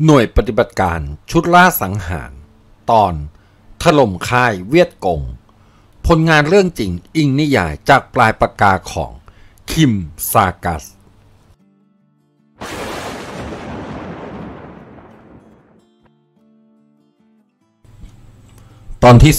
หน่วยปฏิบัติการชุดล่าสังหารตอนถล่มค่ายเวียดกงผลงานเรื่องจริงอิงนิยายจากปลายปากกาของคิมซากัสตอนที่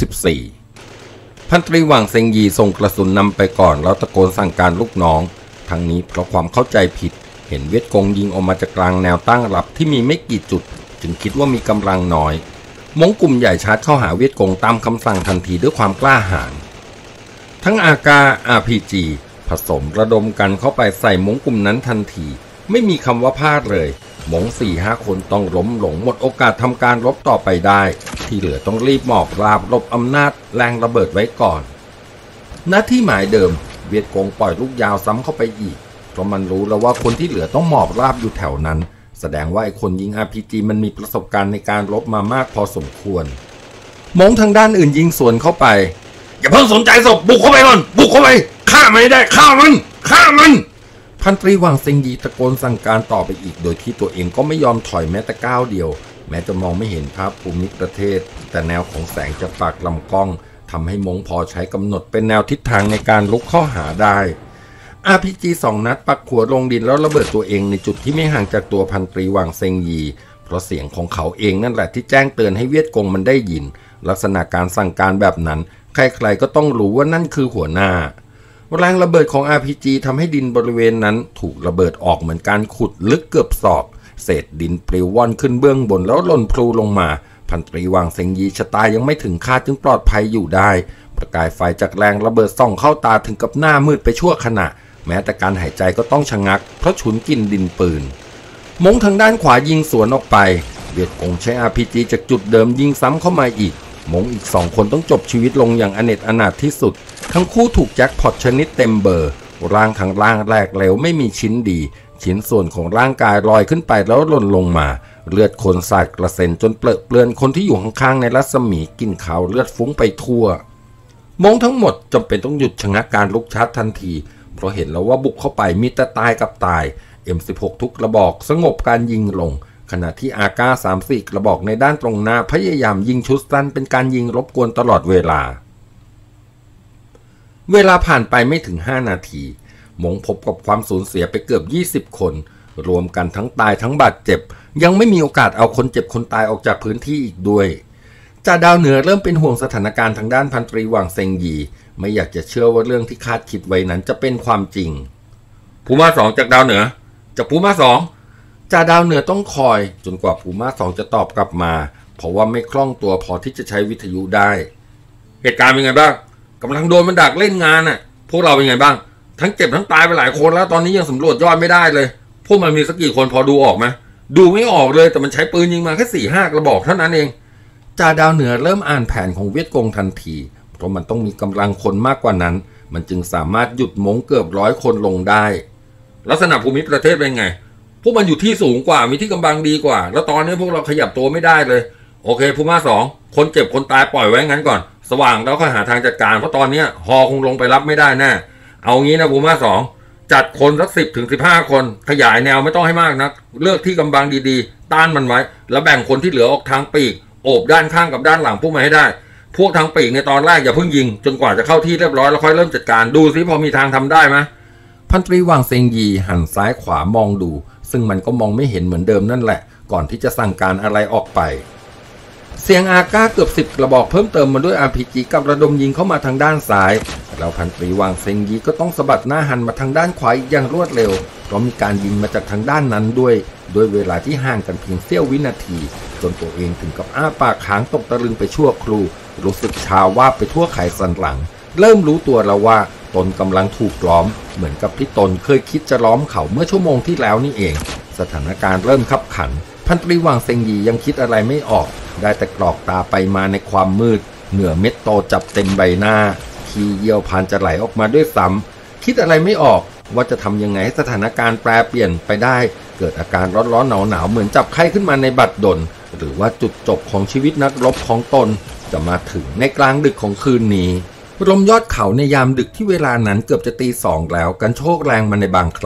14พันตรีหว่างเซงยีส่งกระสุนนำไปก่อนแล้วตะโกนสั่งการลูกน้องทั้งนี้เพราะความเข้าใจผิดเห็นเวียดกงยิงออกมาจากกลางแนวตั้งรับที่มีไม่กี่จุดจึงคิดว่ามีกำลังน้อยมงกลุ่มใหญ่ชาร์จเข้าหาเวียดกงตามคำสั่งทันทีด้วยความกล้าหาญทั้งอากา RPG ผสมระดมกันเข้าไปใส่มงกลุ่มนั้นทันทีไม่มีคำว่าพลาดเลยมง 4-5 คนต้องล้มหลงหมดโอกาสทำการรบต่อไปได้ที่เหลือต้องรีบหมอบราบหลบอำนาจแรงระเบิดไว้ก่อนณที่หมายเดิมเวียดกงปล่อยลูกยาวซ้ำเข้าไปอีกเพราะมันรู้แล้วว่าคนที่เหลือต้องหมอบราบอยู่แถวนั้นแสดงว่าไอ้คนยิง RPG มันมีประสบการณ์ในการรบมามากพอสมควรมงทางด้านอื่นยิงสวนเข้าไปอย่าเพิ่งสนใจศพบุกเข้าไปก่อนบุกเข้าไปฆ่าไม่ได้ฆ่ามันพันตรีหว่างเซิงยีตะโกนสั่งการต่อไปอีกโดยที่ตัวเองก็ไม่ยอมถอยแม้แต่ก้าวเดียวแม้จะมองไม่เห็นภาพภูมิประเทศแต่แนวของแสงจากปากลำกล้องทำให้มงพอใช้กำหนดเป็นแนวทิศทางในการลุกเข้าหาได้RPG 2 นัดปักหัวลงดินแล้วระเบิดตัวเองในจุดที่ไม่ห่างจากตัวพันตรีหว่างเซิงยีเพราะเสียงของเขาเองนั่นแหละที่แจ้งเตือนให้เวียดกงมันได้ยินลักษณะการสั่งการแบบนั้นใครๆก็ต้องรู้ว่านั่นคือหัวหน้าแรงระเบิดของ RPG ทำให้ดินบริเวณนั้นถูกระเบิดออกเหมือนการขุดลึกเกือบศอกเศษดินปลิวว่อนขึ้นเบื้องบนแล้วหล่นพลูลงมาพันตรีหว่างเซิงยีชะตายังไม่ถึงคาดจึงปลอดภัยอยู่ได้ประกายไฟจากแรงระเบิดส่องเข้าตาถึงกับหน้ามืดไปชั่วขณะแม้แต่การหายใจก็ต้องชะงักเพราะฉุนกินดินปืนมงทางด้านขวายิงสวนออกไปเวียดกงใช้ RPG จากจุดเดิมยิงซ้ำเข้ามาอีกมงอีก2คนต้องจบชีวิตลงอย่างอเนจอนาถที่สุดทั้งคู่ถูกแจ็คพอตชนิดเต็มเบอร์ร่างทั้งร่างแรกเหลวไม่มีชิ้นดีชิ้นส่วนของร่างกายลอยขึ้นไปแล้วหล่นลงมาเลือดคนสาดกระเซ็นจนเปรอะเปลือนคนที่อยู่ข้างๆในรัศมีกินขาวเลือดฟุ้งไปทั่วมงทั้งหมดจำเป็นต้องหยุดชะงักการลุกชาร์จทันทีเพราะเห็นแล้วว่าบุกเข้าไปมีแต่ตายกับตาย M16 ทุกกระบอกสงบการยิงลงขณะที่อากา 3-4 กระบอกในด้านตรงหน้าพยายามยิงชุดสั้นเป็นการยิงรบกวนตลอดเวลาผ่านไปไม่ถึง5นาทีมงพบกับความสูญเสียไปเกือบ20คนรวมกันทั้งตายทั้งบาดเจ็บยังไม่มีโอกาสเอาคนเจ็บคนตายออกจากพื้นที่อีกด้วยจ่าดาวเหนือเริ่มเป็นห่วงสถานการณ์ทางด้านพันตรีหว่างเซิงยีไม่อยากจะเชื่อว่าเรื่องที่คาดคิดไว้นั้นจะเป็นความจริงภูมา2จากดาวเหนือจากภูมา2จ่าดาวเหนือต้องคอยจนกว่าภูมา2จะตอบกลับมาเพราะว่าไม่คล่องตัวพอที่จะใช้วิทยุได้เหตุการณ์เป็นไงบ้างกำลังโดนมันดักเล่นงานน่ะพวกเราเป็นไงบ้างทั้งเจ็บทั้งตายไปหลายคนแล้วตอนนี้ยังสำรวจยอดไม่ได้เลยพวกมันมีสักกี่คนพอดูออกไหมดูไม่ออกเลยแต่มันใช้ปืนยิงมาแค่ 4-5 กระบอกเท่านั้นเองจ่าดาวเหนือเริ่มอ่านแผนของเวียดกงทันทีเพราะมันต้องมีกำลังคนมากกว่านั้นมันจึงสามารถหยุดมงเกือบ100 คนลงได้ลักษณะภูมิประเทศเป็นไงพวกมันอยู่ที่สูงกว่ามีที่กำบังดีกว่าแล้วตอนนี้พวกเราขยับตัวไม่ได้เลยโอเคภูมา2คนเจ็บคนตายปล่อยไว้งั้นก่อนสว่างแล้วค่อยหาทางจัดการเพราะตอนนี้ฮอคงลงไปรับไม่ได้แน่เอางี้นะภูมา2จัดคนสัก10-15 คนขยายแนวไม่ต้องให้มากนักเลือกที่กำบังดีๆต้านมันไว้แล้วแบ่งคนที่เหลือออกทางปีกโอบด้านข้างกับด้านหลังพวกมันให้ได้พวกทางปีกในตอนแรกอย่าเพิ่งยิงจนกว่าจะเข้าที่เรียบร้อยแล้วค่อยเริ่มจัดการดูซิพอมีทางทำได้ไหมพันตรีหว่างเซิงยีหันซ้ายขวามองดูซึ่งมันก็มองไม่เห็นเหมือนเดิมนั่นแหละก่อนที่จะสั่งการอะไรออกไปเสียงอากาเกือบ10 กระบอกเพิ่มเติมมาด้วย RPG กับระดมยิงเข้ามาทางด้านซ้ายแล้วพันตรีหว่างเซิงยีก็ต้องสะบัดหน้าหันมาทางด้านขวาอย่างรวดเร็วเพราะมีการยิงมาจากทางด้านนั้นด้วยเวลาที่ห่างกันเพียงเสี้ยววินาทีจนตัวเองถึงกับอ้าปากค้างตกตะลึงไปชั่วครู่รู้สึกชาว่าไปทั่วไขสันหลังเริ่มรู้ตัวแล้วว่าตนกำลังถูกล้อมเหมือนกับที่ตนเคยคิดจะล้อมเขาเมื่อชั่วโมงที่แล้วนี่เองสถานการณ์เริ่มคับขันพันตรีหว่างเซิงยียังคิดอะไรไม่ออกได้แต่กรอกตาไปมาในความมืดเหงื่อเม็ดโตจับเต็มใบหน้าขี้เยี่ยวผ่านจะไหลออกมาด้วยซ้ำคิดอะไรไม่ออกว่าจะทำยังไงให้สถานการณ์แปรเปลี่ยนไปได้เกิดอาการร้อนๆหนาวๆเหมือนจับไข้ขึ้นมาในบัดดลหรือว่าจุดจบของชีวิตนักรบของตนจะมาถึงในกลางดึกของคืนนี้ลมยอดเขาในยามดึกที่เวลานั้นเกือบจะตี 2แล้วกันโชกแรงมาในบางครั้ง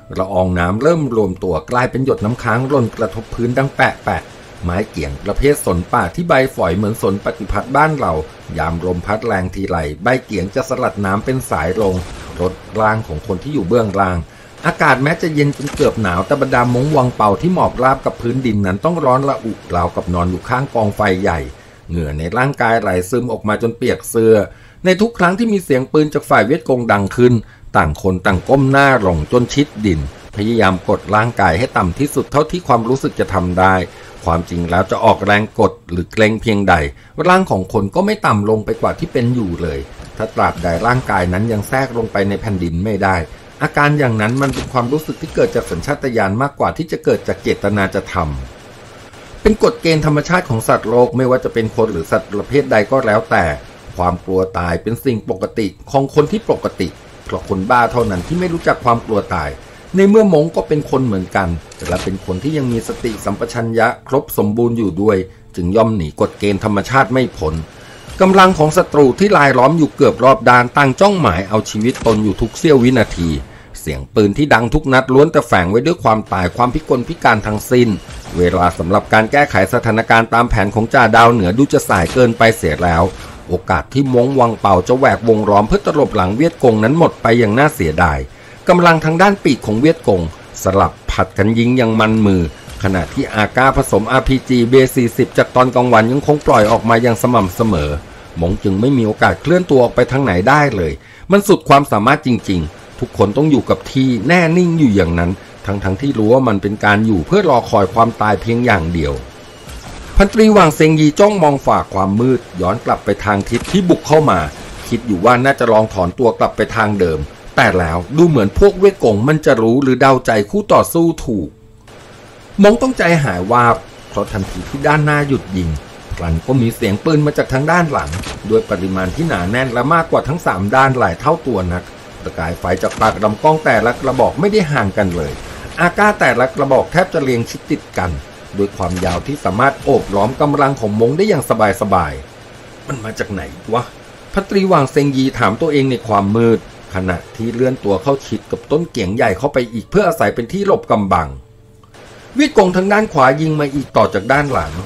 ละอองน้ำเริ่มรวมตัวกลายเป็นหยดน้ำค้างหล่นกระทบพื้นดังแปะแปะไม้เกี่ยงประเภทสนป่าที่ใบฝอยเหมือนสนปฏิพัทธ์บ้านเรายามลมพัดแรงทีไรใบเกี่ยงจะสลัดน้ำเป็นสายลงรถร่างของคนที่อยู่เบื้องล่างอากาศแม้จะเย็นจนเกือบหนาวแต่บรรดามงวังเป่าที่หมอบราบกับพื้นดินนั้นต้องร้อนระอุราวกับนอนอยู่ข้างกองไฟใหญ่เหงื่อในร่างกายไหลซึมออกมาจนเปียกเสื้อในทุกครั้งที่มีเสียงปืนจากฝ่ายเวียดกงดังขึ้นต่างคนต่างก้มหน้าลงจนชิดดินพยายามกดร่างกายให้ต่ำที่สุดเท่าที่ความรู้สึกจะทำได้ความจริงแล้วจะออกแรงกดหรือเกรงเพียงใดร่างของคนก็ไม่ต่ำลงไปกว่าที่เป็นอยู่เลยถ้าตราบใดร่างกายนั้นยังแทรกลงไปในแผ่นดินไม่ได้อาการอย่างนั้นมันเป็นความรู้สึกที่เกิดจากสัญชาตญาณมากกว่าที่จะเกิดจากเจตนาจะทำเป็นกฎเกณฑ์ธรรมชาติของสัตว์โลกไม่ว่าจะเป็นคนหรือสัตว์ประเภทใดก็แล้วแต่ความกลัวตายเป็นสิ่งปกติของคนที่ปกติเพราะคนบ้าเท่านั้นที่ไม่รู้จักความกลัวตายในเมื่อมงก็เป็นคนเหมือนกันและเป็นคนที่ยังมีสติสัมปชัญญะครบสมบูรณ์อยู่ด้วยจึงย่อมหนีกฎเกณฑ์ธรรมชาติไม่พ้นกำลังของศัตรูที่ลายล้อมอยู่เกือบรอบด้านตั้งจ้องหมายเอาชีวิตตนอยู่ทุกเสี้ยววินาทีเสียงปืนที่ดังทุกนัดล้วนแต่แฝงไว้ด้วยความตายความพิกลพิการทั้งสิ้นเวลาสำหรับการแก้ไขสถานการณ์ตามแผนของจ่าดาวเหนือดูจะสายเกินไปเสียแล้วโอกาสที่มงวังเป่าจะแหวกวงล้อมเพื่อตลบหลังเวียดกงนั้นหมดไปอย่างน่าเสียดายกำลังทางด้านปีกของเวียดกงสลับผัดกันยิงอย่างมันมือขณะที่อากาผสม RPG B40 จากตอนกลางวันยังคงปล่อยออกมาอย่างสม่ำเสมอมงจึงไม่มีโอกาสเคลื่อนตัวออกไปทางไหนได้เลยมันสุดความสามารถจริงๆทุกคนต้องอยู่กับที่แน่นิ่งอยู่อย่างนั้นทั้งที่รู้ว่ามันเป็นการอยู่เพื่อรอคอยความตายเพียงอย่างเดียวพันตรีหว่างเซิงยีจ้องมองฝ่าความมืดย้อนกลับไปทางทิศที่บุกเข้ามาคิดอยู่ว่าน่าจะลองถอนตัวกลับไปทางเดิมแต่แล้วดูเหมือนพวกเวทกงมันจะรู้หรือเดาใจคู่ต่อสู้ถูกมงต้องใจหายวาบเพราะทันทีที่ด้านหน้าหยุดยิงพลันก็มีเสียงปืนมาจากทางด้านหลังด้วยปริมาณที่หนาแน่นและมากกว่าทั้ง3ด้านหลายเท่าตัวนักประกายไฟจากปากลำกล้องแต่ละกระบอกไม่ได้ห่างกันเลยอากาแต่ละกระบอกแทบจะเรียงชิดติดกันโดยความยาวที่สามารถโอบล้อมกำลังของมงได้อย่างสบายๆมันมาจากไหนวะพัตรีหว่างเซิงยีถามตัวเองในความมืดขณะที่เลื่อนตัวเข้าชิดกับต้นเกียงใหญ่เข้าไปอีกเพื่ออาศัยเป็นที่หลบกำบังเวียดกงทางด้านขวายิงมาอีกต่อจากด้านหลัง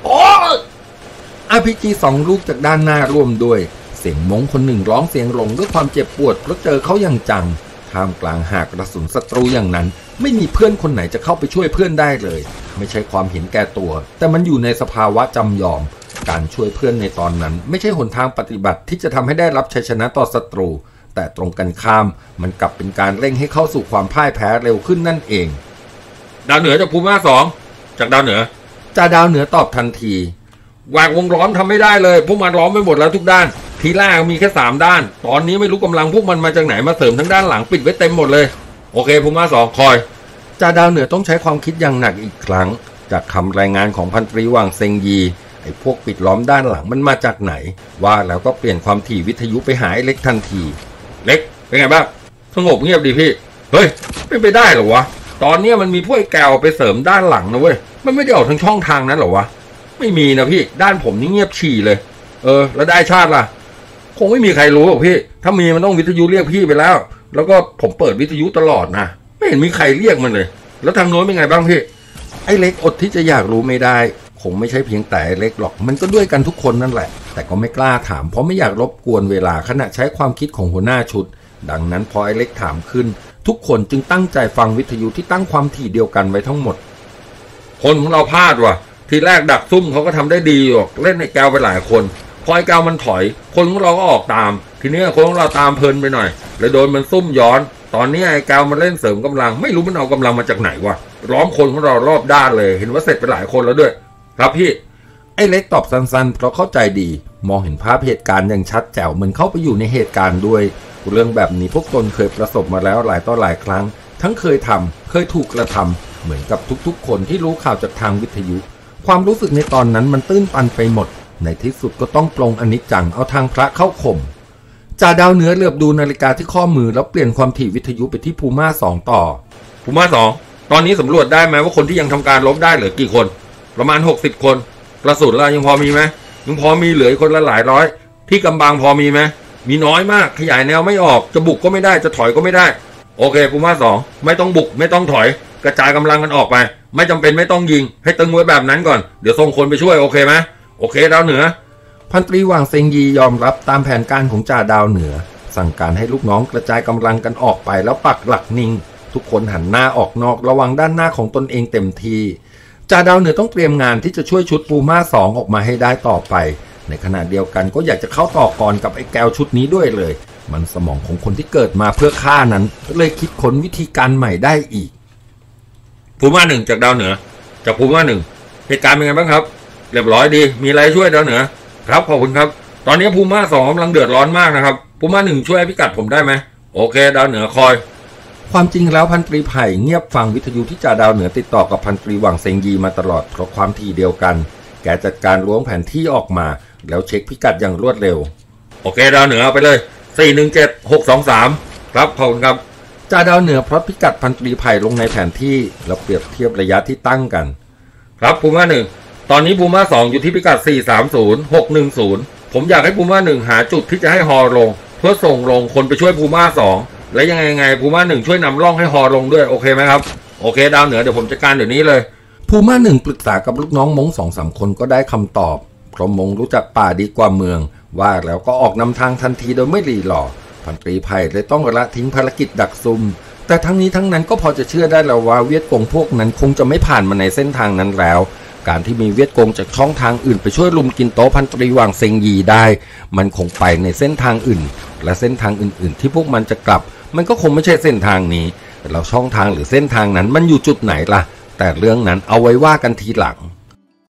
RPG 2 ลูกจากด้านหน้าร่วมด้วยเสียงมงคนหนึ่งร้องเสียงหลงด้วยความเจ็บปวดเพราะเจอเขาอย่างจังท่ามกลางหากกระสุนศัตรูอย่างนั้นไม่มีเพื่อนคนไหนจะเข้าไปช่วยเพื่อนได้เลยไม่ใช่ความเห็นแก่ตัวแต่มันอยู่ในสภาวะจำยอมการช่วยเพื่อนในตอนนั้นไม่ใช่หนทางปฏิบัติที่จะทำให้ได้รับชัยชนะต่อศัตรูแต่ตรงกันข้ามมันกลับเป็นการเร่งให้เข้าสู่ความพ่ายแพ้เร็วขึ้นนั่นเองดาวเหนือจากภูมิ2จากดาวเหนือจ่าดาวเหนือตอบทันทีแหวกวงล้อมทำไม่ได้เลยพวกมันล้อมไปหมดแล้วทุกด้านทีแรกมีแค่3ด้านตอนนี้ไม่รู้กำลังพวกมันมาจากไหนมาเสริมทั้งด้านหลังปิดไว้เต็มหมดเลยโอเคภูมิ2คอยจ่าดาวเหนือต้องใช้ความคิดอย่างหนักอีกครั้งจากคำรายงานของพันตรีหว่างเซิงยีไอ้พวกปิดล้อมด้านหลังมันมาจากไหนว่าแล้วก็เปลี่ยนความถี่วิทยุไปหาไอ้เล็กทันทีเล็กเป็นไงบ้างสงบเงียบดีพี่เฮ้ยไม่ไปได้หรอวะตอนนี้มันมีพวกไอ้แกวไปเสริมด้านหลังนะเว้ยมันไม่ได้ออกทางช่องทางนั้นหรอวะไม่มีนะพี่ด้านผมนี่เงียบฉี่เลยแล้วได้ชาติล่ะคงไม่มีใครรู้หรอกพี่ถ้ามีมันต้องวิทยุเรียกพี่ไปแล้วแล้วก็ผมเปิดวิทยุตลอดนะไม่เห็นมีใครเรียกมันเลยแล้วทางโน้นเป็นไงบ้างพี่ไอ้เล็กอดที่จะอยากรู้ไม่ได้คงไม่ใช่เพียงแต่เล็กหรอกมันก็ด้วยกันทุกคนนั่นแหละแต่ก็ไม่กล้าถามเพราะไม่อยากรบกวนเวลาขณะใช้ความคิดของหัวหน้าชุดดังนั้นพอไอ้เล็กถามขึ้นทุกคนจึงตั้งใจฟังวิทยุที่ตั้งความถี่เดียวกันไว้ทั้งหมดคนของเราพลาดว่ะทีแรกดักซุ่มเขาก็ทำได้ดีหรอกเล่นในแกวไปหลายคนพอไอ้แกวมันถอยคนของเราก็ออกตามทีนี้คนของเราตามเพลินไปหน่อยเลยโดนมันซุ่มย้อนตอนนี้ไอ้แกวมันเล่นเสริมกำลังไม่รู้มันเอากำลังมาจากไหนวะล้อมคนของเรารอบด้านเลยเห็นว่าเสร็จไปหลายคนแล้วด้วยครับพี่ไอ้เล็กตอบสั้นๆเพราะเข้าใจดีมองเห็นภาพเหตุการณ์อย่างชัดแจ๋วเหมือนเข้าไปอยู่ในเหตุการณ์ด้วยเรื่องแบบนี้พวกตนเคยประสบมาแล้วหลายต่อหลายครั้งทั้งเคยทำเคยถูกกระทำเหมือนกับทุกๆคนที่รู้ข่าวจากทางวิทยุความรู้สึกในตอนนั้นมันตื้นตันไปหมดในที่สุดก็ต้องปลงอนิจจังเอาทางพระเข้าข่มจ่าดาวเหนือเหลือบดูนาฬิกาที่ข้อมือแล้วเปลี่ยนความถี่วิทยุไปที่ภูมา2ต่อภูมา2ตอนนี้สำรวจได้ไหมว่าคนที่ยังทำการลบได้เหลือกี่คนประมาณ60คนกระสุนเรายังพอมีไหมยังพอมีเหลือคนละหลายร้อยที่กำบังพอมีไหมมีน้อยมากขยายแนวไม่ออกจะบุกก็ไม่ได้จะถอยก็ไม่ได้โอเคภูมา2ไม่ต้องบุกไม่ต้องถอยกระจายกำลังกันออกไปไม่จำเป็นไม่ต้องยิงให้ตึงไว้แบบนั้นก่อนเดี๋ยวส่งคนไปช่วยโอเคไหมโอเคดาวเหนือพันตรีหว่างเซิงยียอมรับตามแผนการของจ่าดาวเหนือสั่งการให้ลูกน้องกระจายกำลังกันออกไปแล้วปักหลักนิ่งทุกคนหันหน้าออกนอกระวังด้านหน้าของตนเองเต็มทีจ่าดาวเหนือต้องเตรียมงานที่จะช่วยชุดปูม่า2ออกมาให้ได้ต่อไปในขณะเดียวกันก็อยากจะเข้าต่อก่อนกับไอ้แก้วชุดนี้ด้วยเลยมันสมองของคนที่เกิดมาเพื่อฆ่านั้นก็เลยคิดค้นวิธีการใหม่ได้อีกภูม่า1จากดาวเหนือจากภูม่า1เหตุการณ์เป็นไงบ้างครับเรียบร้อยดีมีอะไรช่วยดาวเหนือครับขอบคุณครับตอนนี้ภูม่า2กำลังเดือดร้อนมากนะครับภูม่า1ช่วยพิกัดผมได้ไหมโอเคดาวเหนือคอยความจริงแล้วพันตรีไผ่เงียบฟังวิทยุที่จ่าดาวเหนือติดต่อกับพันตรีหว่างเซิงยีมาตลอดเพราะความถี่เดียวกันแกจัดการล้วงแผนที่ออกมาแล้วเช็คพิกัดอย่างรวดเร็วโอเคดาวเหนือเอาไปเลย417623ครับขอบคุณครับจ่าดาวเหนือพลอตพิกัดพันตรีไผ่ลงในแผนที่แล้วเปรียบเทียบระยะที่ตั้งกันครับภูม่า1ตอนนี้ภูม่า2อยู่ที่พิกัด430610ผมอยากให้ภูม่า1หาจุดที่จะให้ฮอลงเพื่อส่งลงคนไปช่วยภูม่า2และยังไงภูม่า1ช่วยนำร่องให้ฮอลงด้วยโอเคไหมครับโอเคดาวเหนือเดี๋ยวผมจัดการเดี๋ยวนี้เลยภูม่า1ปรึกษากับลูกน้องมง 2-3 คนก็ได้คำตอบเพราะมงรู้จักป่าดีกว่าเมืองว่าแล้วก็ออกนำทางทันทีโดยไม่รีรอพันตรีไผ่เลยต้องละทิ้งภารกิจดักซุ่มแต่ทั้งนี้ทั้งนั้นก็พอจะเชื่อได้แล้วว่าเวียดกงพวกนั้นคงจะไม่ผ่านมาในเส้นทางนั้นแล้วการที่มีเวียดกงจากช่องทางอื่นไปช่วยลุมกินโต๊ะพันตรีหว่างเซิงยีได้มันคงไปในเส้นทางอื่นและเส้นทางอื่นๆที่พวกมันจะกลับมันก็คงไม่ใช่เส้นทางนี้แล้วช่องทางหรือเส้นทางนั้นมันอยู่จุดไหนล่ะแต่เรื่องนั้นเอาไว้ว่ากันทีหลัง